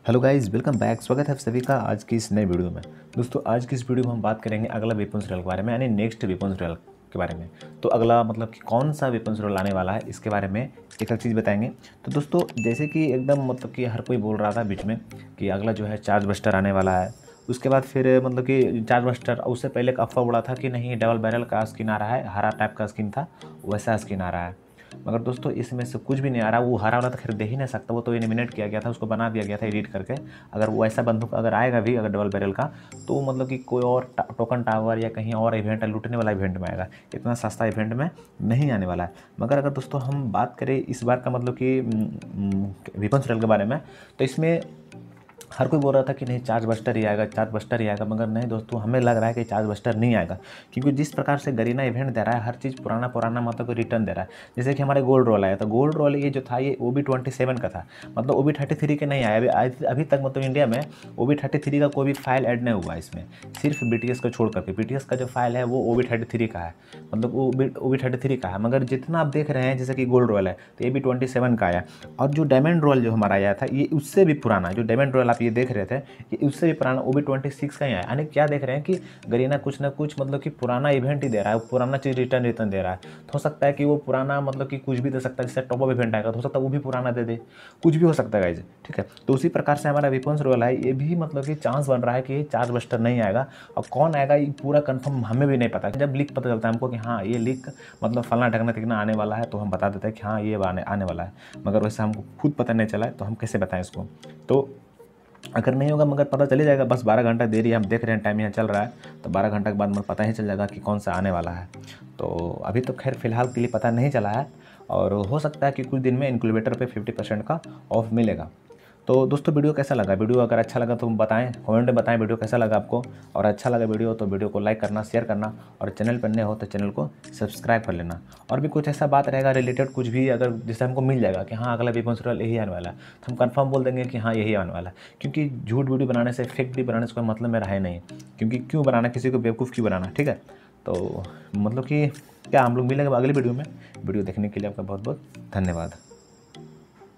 Hello guys, welcome back. स्वागत है आप सभी का आज की इस नए वीडियो में। दोस्तों, आज की इस वीडियो में हम बात करेंगे अगला वेपन्स रॉयल के बारे में, यानी नेक्स्ट वेपन्स रॉयल के बारे में। तो अगला मतलब कि कौन सा वेपन्स रॉयल आने वाला है, इसके बारे में एक एक चीज़ बताएंगे। तो दोस्तों, जैसे कि एकदम मतलब कि हर कोई बोल रहा था बीच में कि अगला जो है चार्ज बस्टर आने वाला है। उसके बाद फिर मतलब कि चार्ज बस्टर, उससे पहले एक अफवाह उड़ा था कि नहीं, डबल बैरल का स्किन आ रहा है, हरा टाइप का स्किन था, वैसा स्किन आ रहा है। मगर दोस्तों, इसमें से कुछ भी नहीं आ रहा। वो हरा वाला तो खैर दे ही नहीं सकता, वो तो एलिमिनेट किया गया था, उसको बना दिया गया था एडिट करके। अगर वो ऐसा बंदूक अगर आएगा भी, अगर डबल बैरल का, तो मतलब कि कोई और टोकन टावर या कहीं और इवेंट, लूटने वाला इवेंट में आएगा, इतना सस्ता इवेंट में नहीं आने वाला है। मगर अगर दोस्तों हम बात करें इस बार का मतलब कि वेपन्स रॉयल के बारे में, तो इसमें हर कोई बोल रहा था कि नहीं, चार्ज बस्टर ही आएगा, चार्ज बस्टर ही आएगा। मगर नहीं दोस्तों, हमें लग रहा है कि चार्ज बस्टर नहीं आएगा, क्योंकि जिस प्रकार से गरीना इवेंट दे रहा है, हर चीज़ पुराना पुराना मतलब रिटर्न दे रहा है। जैसे कि हमारे गोल्ड रोल आया था, गोल्ड रोल ये जो था, ये OB27 का था, मतलब OB33 के नहीं आया अभी तक। मतलब इंडिया में OB33 का कोई भी फाइल ऐड नहीं हुआ इसमें, सिर्फ BTS को छोड़ करके। BTS का जो फाइल है वो OB33 का है, मतलब वो OB33 का है। मगर जितना आप देख रहे हैं, जैसे कि गोल्ड रॉयल है तो AB27 का आया, और जो डायमंड रॉयल जो हमारा आया था, ये उससे भी पुराना, जो डायमंड रॉयल आप ये देख रहे थे, ये उससे भी पुराना OB26 का ही आया। यानी क्या देख रहे हैं कि गरीना कुछ ना कुछ मतलब कि पुराना इवेंट ही दे रहा है, पुराना चीज़ रिटर्न दे रहा है। तो हो सकता है कि वो पुराना मतलब कि कुछ भी दे सकता है, जैसे टॉप अप इवेंट आएगा तो हो सकता है वो भी पुराना दे दे, कुछ भी हो सकता है गाइज। ठीक है, तो उसी प्रकार से हमारा वेपन्स रॉयल है, ये भी मतलब कि चांस बन रहा है कि चार्ज बस्टर नहीं आएगा। और कौन आएगा ये पूरा कंफर्म हमें भी नहीं पता। जब लीक पता चलता है हमको कि हाँ ये लीक मतलब फलना ढकना तिकना आने वाला है, तो हम बता देते हैं कि हाँ ये आने वाला है। मगर वैसे हमको खुद पता नहीं चला है, तो हम कैसे बताएं इसको। तो अगर नहीं होगा, मगर पता चल जाएगा। बस 12 घंटा देरी है, हम देख रहे हैं टाइम यहाँ चल रहा है, तो 12 घंटा के बाद मतलब पता ही चल जाएगा कि कौन सा आने वाला है। तो अभी तो खैर फिलहाल के लिए पता नहीं चला है, और हो सकता है कि कुछ दिन में इनक्यूबेटर पे 50% का ऑफ मिलेगा। तो दोस्तों, वीडियो कैसा लगा? वीडियो अगर अच्छा लगा तो बताएं, कमेंट में बताएं वीडियो कैसा लगा आपको। और अच्छा लगा वीडियो तो वीडियो को लाइक करना, शेयर करना, और चैनल पर नए हो तो चैनल को सब्सक्राइब कर लेना। और भी कुछ ऐसा बात रहेगा रिलेटेड, कुछ भी अगर जैसे हमको मिल जाएगा कि हाँ अगला वेपन्स रॉयल यही आने वाला है, तो हम कंफर्म बोल देंगे कि हाँ यही आने वाला है। क्योंकि झूठ वीडियो बनाने से, फेक वीडियो बनाने से कोई मतलब मेरा है नहीं, क्योंकि क्यों बनाना, किसी को बेवकूफ़ क्यों बनाना। ठीक है, तो मतलब कि क्या हम लोग मिलेंगे अगली वीडियो में। वीडियो देखने के लिए आपका बहुत बहुत धन्यवाद।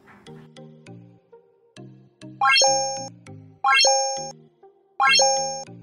Bye.